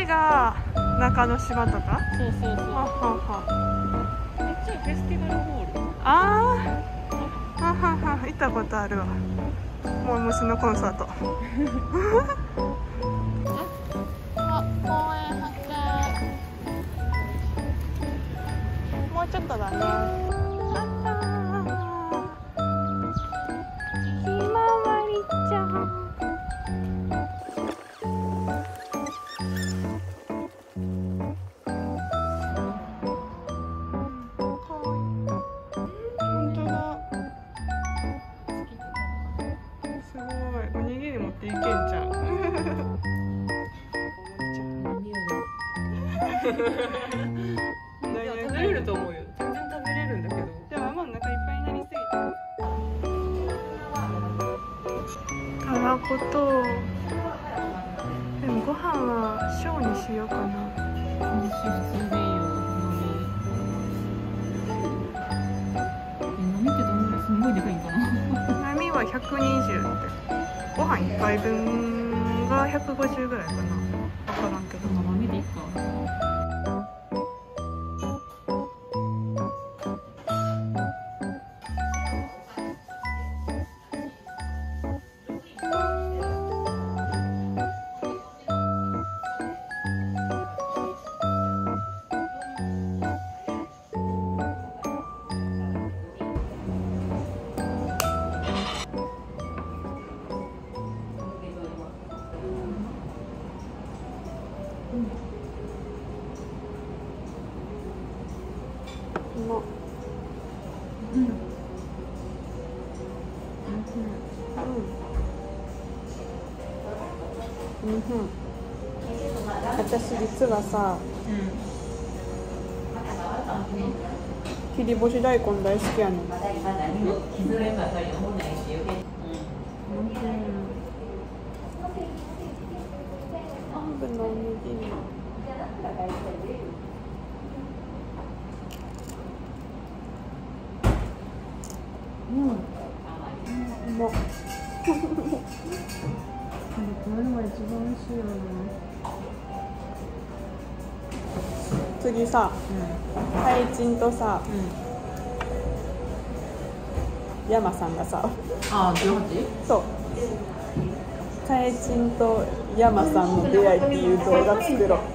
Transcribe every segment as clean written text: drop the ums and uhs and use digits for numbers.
ちが中之島とか。 そうそうそう。 ははこっちはフェスティバルホール。 ああ、はは行ったことあるわ。モームスのコンサート。あ、公園発見。もうちょっとだね。あったー。ひまわりちゃん。本当だ。すごい。おにぎり持っていけんじゃん。 いや、食べれると思うよ。全然食べれるんだけど。 でもお腹いっぱいになりすぎた。たらこと。でもご飯は小にしようかな。 普通でいいよ。飲みってどんぐらいすんごいでかいんかな。 波は120って。ご飯1杯分が150ぐらいかな。分からんけど。 豆でいいか。 うまっ。私実はさ、切り干し大根大好きやねん。昆布のおにぎり。うまっ。 これが一番美味しいよね。 次さ、タイチンとさ、山さんがさ、 あ、18？ そう、タイチンと山さんの出会いっていう動画作ろう。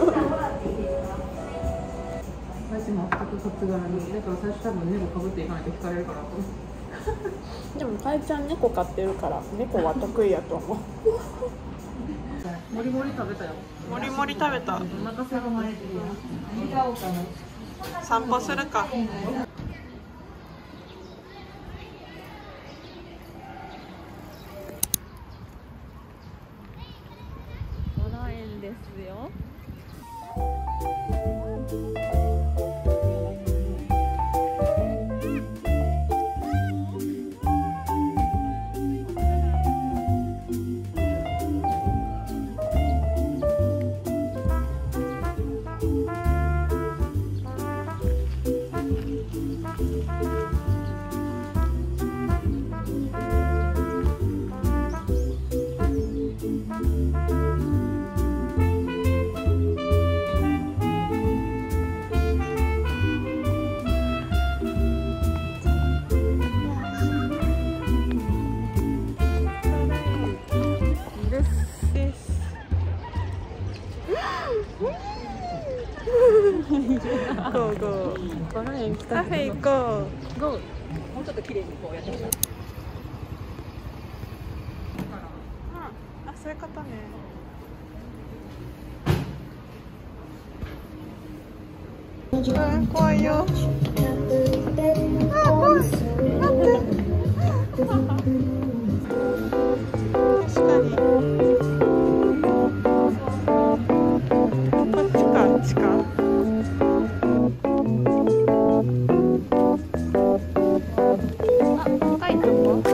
私全くそっち側に、だから最初多分猫かぶっていかないと引かれるからと思って。 でもタイちゃん猫飼ってるから猫は得意やと思う。 もりもり食べたよ。 もりもり食べた。 お腹すいたまれてるよ。 散歩するか。 7円ですよ。 ゴーゴー。バラ園来た。カフェ行こう。 ゴー。もうちょっと綺麗にこうやってみた。 あ、そういうことね。怖いよ。あ、怖い。待って。確かに。こっちか、あっちか。あ、高いとこ。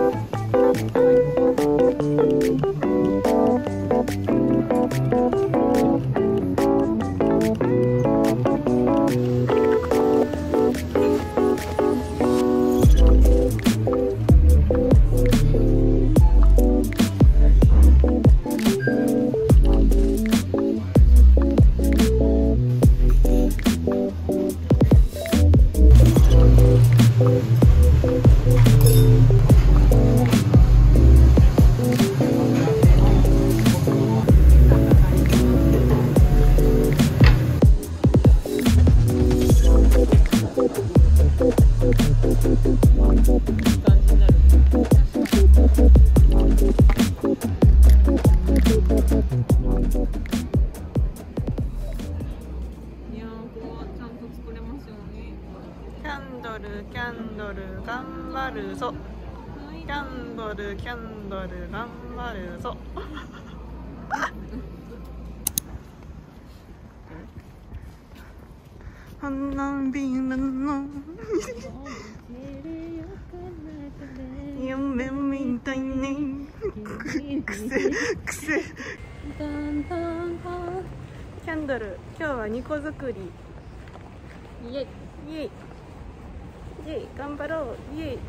感じになる。いやー、ここはちゃんと作れますよね。 キャンドルキャンドル頑張るぞ。キャンドルキャンドル頑張るぞ。花びらの夢みたいにくせキャンドル、今日は2個作り。イエイイエイイエイ、頑張ろう、イエイ。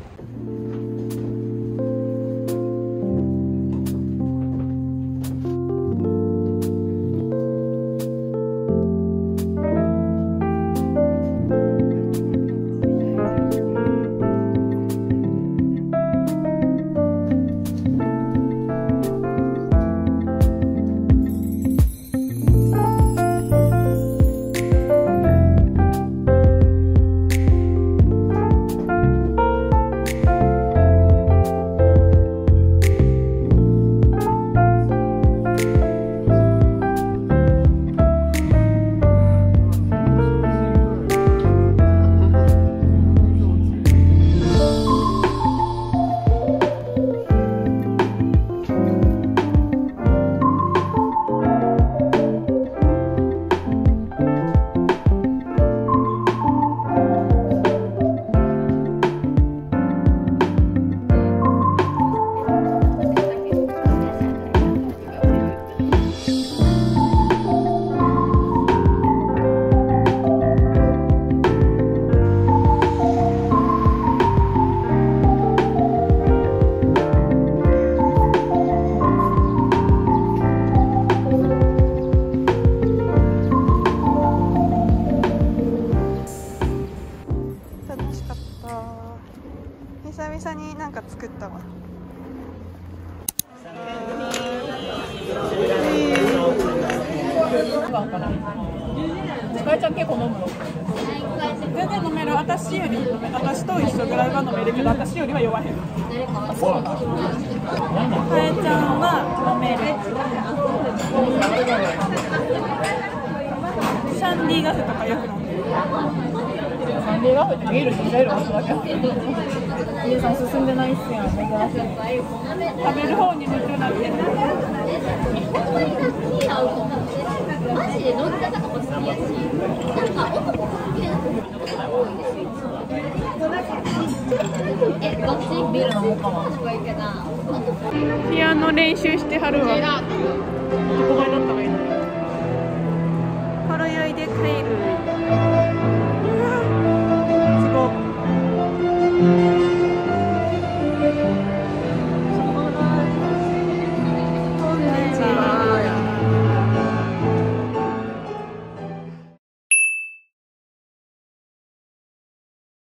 久々になんか作ったわ。 スカイちゃん結構飲むの？全然飲める。私より飲め、私と一緒ぐらいは飲めるけど、私よりは弱へん。そうなの？スカイちゃんは飲める。シャンディガフとかよく飲んでる。シャンディガフってビールとジェルだけ。皆さん進んでないっすやん。珍しい。食べる方に夢中になってる。 マジで飲み方が好きやし、なんか男好きでなくて多いですよ。どっち？ビールのもかも。 ピアノ練習してはるわ。